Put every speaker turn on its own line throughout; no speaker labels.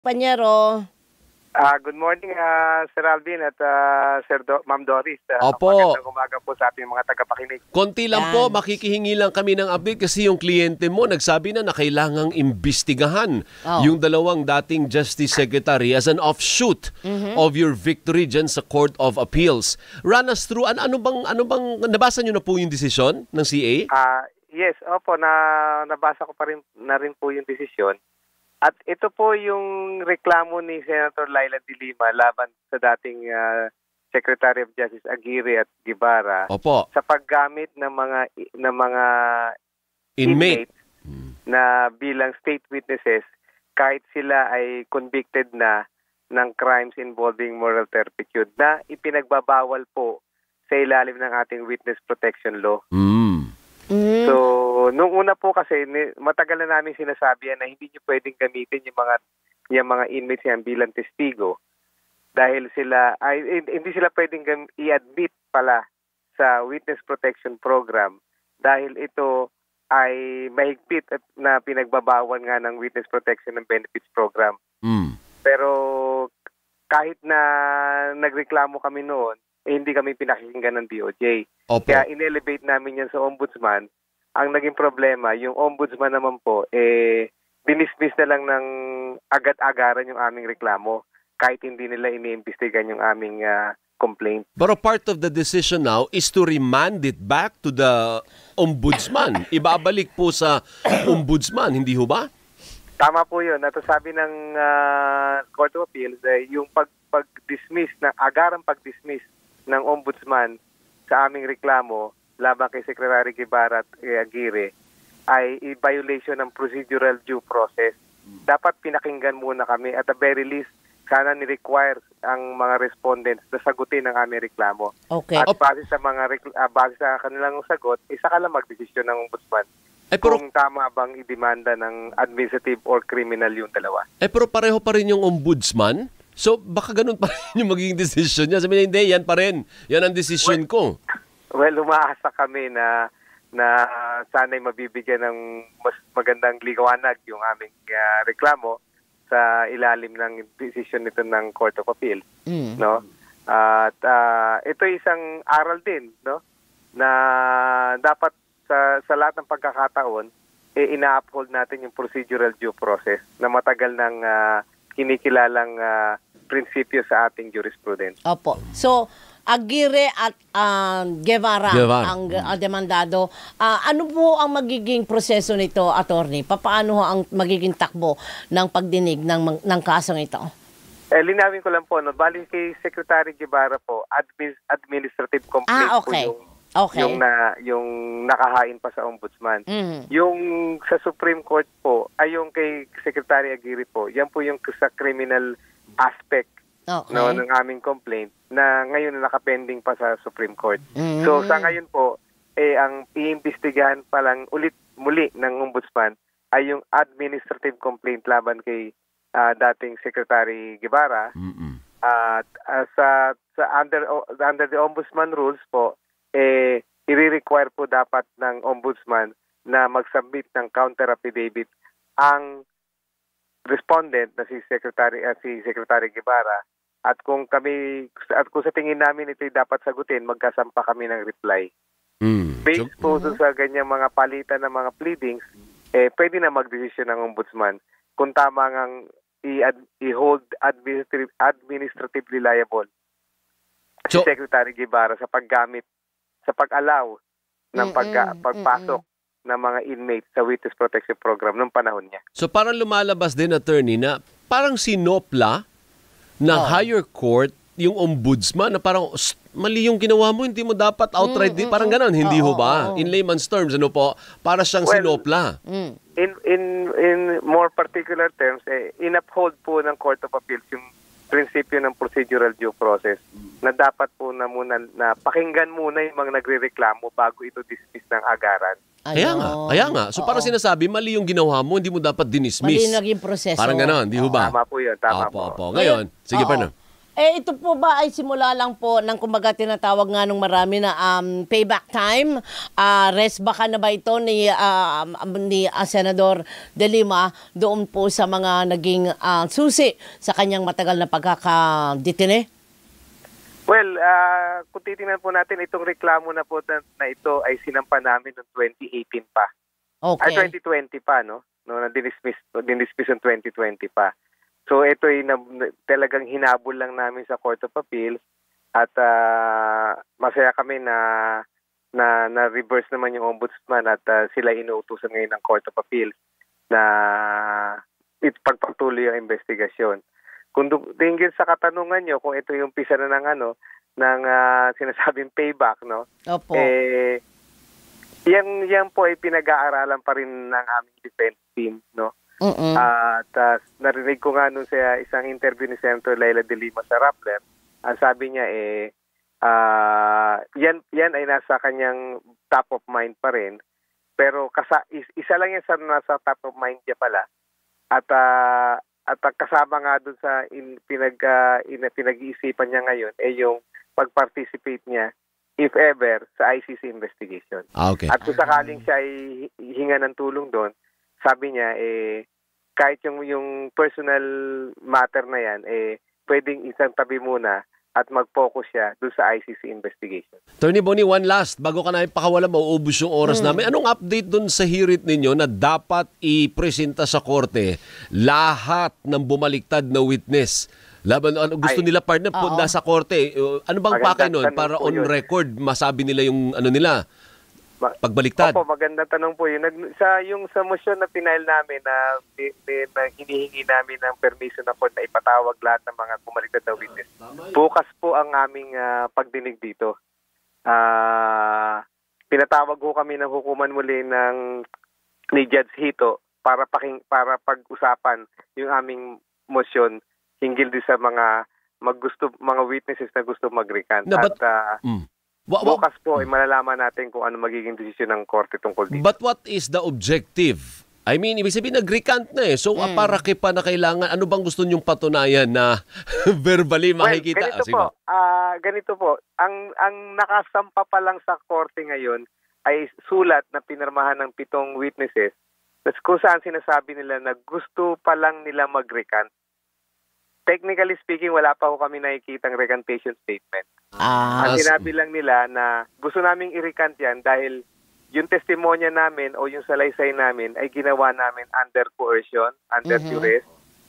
Panyero.
Good morning, Sir Alvin at Ma'am Doris.
Opo.
Magandang umaga po sa ating mga tagapakinig.
Konti lang po, makikihingi lang kami ng update kasi yung kliyente mo nagsabi na kailangang imbestigahan yung dalawang dating Justice Secretary as an offshoot of your victory dyan sa Court of Appeals. Run us through, ano bang, nabasa nyo na po yung desisyon ng CA?
Yes, opo, nabasa ko na rin po yung desisyon. At ito po yung reklamo ni Senator Leila de Lima laban sa dating Secretary of Justice Aguirre at Guevara.
Opo.
Sa paggamit ng mga inmates na bilang state witnesses kahit sila ay convicted na ng crimes involving moral turpitude na ipinagbabawal po sa ilalim ng ating witness protection law. So, nung una po kasi, matagal na namin sinasabi na hindi nyo pwedeng gamitin yung mga inmates yan bilang testigo dahil hindi sila pwedeng i-admit pala sa witness protection program dahil ito ay mahigpit at na pinagbabawal nga ng witness protection and benefits program. Pero kahit na nagreklamo kami noon, hindi kami pinakikinggan ng DOJ.
Opo.
Kaya in-elevate namin yan sa ombudsman. Ang naging problema, yung ombudsman naman po, dinismiss na lang ng agad-agaran yung aming reklamo kahit hindi nila iniimbestigan yung aming complaint.
Pero part of the decision now is to remand it back to the ombudsman. Ibabalik po sa ombudsman, hindi ho ba?
Tama po yun. At sabi ng Court of Appeals, yung pag-dismiss, agarang pag-dismiss ng ombudsman sa aming reklamo laban kay Secretary Guevara at Aguirre ay i-violation ng procedural due process. Dapat pinakinggan muna kami at the very least sana ni-require ang mga respondents na sagutin ang aming reklamo.
Okay.
At base sa kanilang sagot, saka lang magdesisyon ng ombudsman kung tama bang idemanda ng administrative or criminal yung dalawa.
Pero pareho pa rin yung ombudsman? So, baka ganun pa rin yung magiging decision niya. Sabi niya, hindi, yan pa rin. Yan ang decision ko.
Well, umaasa kami na sana'y mabibigyan ng mas magandang liwanag yung aming reklamo sa ilalim ng decision nito ng Court of Appeal. No? At ito isang aral din, no? Na dapat sa lahat ng pagkakataon, ina-uphold natin yung procedural due process na matagal ng kinikilalang prinsipyo sa ating jurisprudence.
Opo. So, Aguirre at Guevara ang demandado. Ano po ang magiging proseso nito, attorney? Paano ang magiging takbo ng pagdinig ng kasong ito?
Linawin ko lang po, no? Bali kay Secretary Guevara po, administrative complaint po yung nakahain pa sa ombudsman. Yung sa Supreme Court po, ay yung kay Secretary Aguirre po, yan po yung sa criminal aspect ng aming complaint na ngayon na nakapending pa sa Supreme Court. So sa ngayon po, ang iimbestigahan pa lang muli ng ombudsman ay yung administrative complaint laban kay dating Secretary Guevara. At under the ombudsman rules po, i-require po dapat ng ombudsman na mag-submit ng counter affidavit ang respondent na si Secretary Guevara at kung sa tingin namin ito dapat sagutin, magkasampa kami ng reply. Based po sa ganyang mga palitan ng mga pleadings, pwede na magdesisyon ng ombudsman kung tama ngang i-hold administratively liable si Secretary Guevara sa paggamit, sa pag-allow ng pagpasok ng mga inmates sa witness protection program ng panahon niya.
So parang lumalabas din, attorney, na parang sinopla na higher court yung ombudsman na parang mali yung ginawa mo, hindi mo dapat outright parang ganon, hindi ho ba? In layman's terms, ano po, para siyang sinopla.
In more particular terms, in-uphold po ng Court of Appeals yung prinsipyo ng procedural due process na dapat po na muna na pakinggan muna yung mga nagrereklamo bago ito dismiss ng agaran.
Kaya nga. So parang sinasabi, mali yung ginawa mo, hindi mo dapat dinismiss.
Mali naging proseso.
Parang ganon, di ho ba?
Tama po yun, tama po.
Ngayon, sige pa na.
Ito po ba ay simula lang po ng kumbaga tinatawag nga nung marami na payback time? Rest baka na ba ito ni Senador de Lima doon po sa mga naging susi sa kanyang matagal na pagkakadetine?
Well, kung titingnan po natin, itong reklamo na po na ito ay sinampa namin noong 2018 pa.
Okay.
Ay, 2020 pa, no? Na-dismiss noong 2020 pa. So ito ay talagang hinabol lang namin sa Court of Appeals at masaya kami na reverse naman yung ombudsman at sila inuutusan ngayon ng Court of Appeals na pagpatuloy ang investigasyon. Kung tingin sa katanungan nyo kung ito yung pisa na ng sinasabing payback, no?
Opo.
Yan po ay pinag-aaralan pa rin ng aming defense team, no? At narinig ko nga nung sa isang interview ni Senator Leila de Lima sa Rappler, ang sabi niya yan ay nasa kanyang top of mind pa rin, pero isa lang yan sa nasa top of mind niya pala. At kasama nga dun sa pinag-iisipan niya ngayon yung pag-participate niya if ever sa ICC investigation.
Okay.
At kung sakaling siya ay hinga ng tulong doon, sabi niya kahit yung personal matter na yan pwedeng isang tabi muna at mag-focus siya doon sa ICC investigation.
Attorney Bonnie, one last bago ka na ipakawala, mauubos yung oras namin. Anong update doon sa hearing ninyo na dapat ipresenta sa korte lahat ng bumaliktad na witness? Laban, gusto nila partner po nasa korte. Ano bang pake nun para on record masabi nila yung nila? Pagbaliktad.
Opo, magandang tanong po yun. Yung sa motion na pinail namin na hinihingi namin ng permission na court na ipatawag lahat ng mga bumaliktad na witness. Bukas po ang aming pagdinig dito. Pinatawag ho kami ng hukuman muli ni Judge Hito para pag-usapan yung aming motion hinggil din sa mga witnesses na gusto mag-recant. Bukas po ay malalaman natin kung ano magiging desisyon ng korte tungkol dito.
But what is the objective? I mean, ibig sabihin nag-recant na So, para pa na kailangan, ano bang gusto niyong patunayan na verbally makikita?
Ganito po. Ang nakasampa pa lang sa korte ngayon ay sulat na pinirmahan ng 7 witnesses kung saan sinasabi nila na gusto pa lang nila mag-recant. Technically speaking, wala pa ho kami nakikitang recantation statement. Ang sinabi lang nila na gusto naming i-recant yan dahil yung testimonya namin o yung salaysay namin ay ginawa namin under coercion, under duress,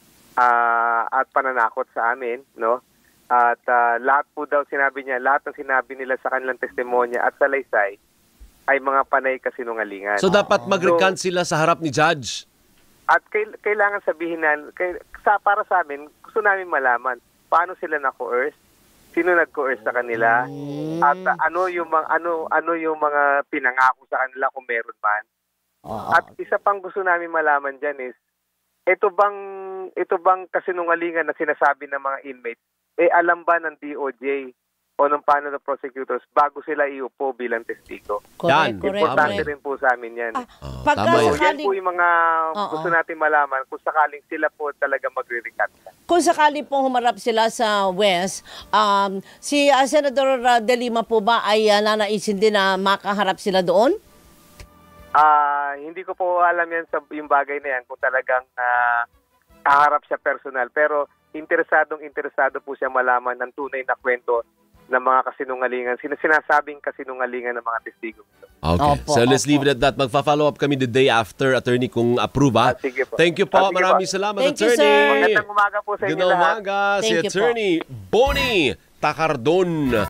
at pananakot sa amin, no? At lahat po daw sinabi niya, lahat ng sinabi nila sa kanilang testimonya at salaysay ay mga panay kasinungalingan.
So dapat mag-recant sila sa harap ni judge?
At kailangan sabihin para sa amin, gusto namin malaman paano sila na-coerce, sino nag-coerce sa kanila, at ano yung mga pinangako sa kanila kung meron man. At isa pang gusto namin malaman diyan is ito bang kasinungalingan na sinasabi ng mga inmates alam ba ng DOJ o ng panel of prosecutors bago sila iupo bilang testigo. Importante rin po sa amin yan. Yan po yung mga gusto natin malaman kung sakaling sila po talaga magre-recant.
Kung sakali pong humarap sila sa West, si Senador de Lima po ba ay nanaisin din na makaharap sila doon?
Hindi ko po alam yan yung bagay na yan kung talagang haharap siya personal. Pero interesado po siya malaman ng tunay na kwento ng mga kasinungalingan, sinasabing kasinungalingan ng mga testigo.
Okay. So let's leave it at that. Magfa-follow up kami the day after, attorney, kung approve.
Sige po.
Thank you po. Maraming salamat,
Thank you,
attorney.
sir.
Magandang umaga po sa inyo lahat.
Magandang umaga. Si attorney Bonnie Takardon.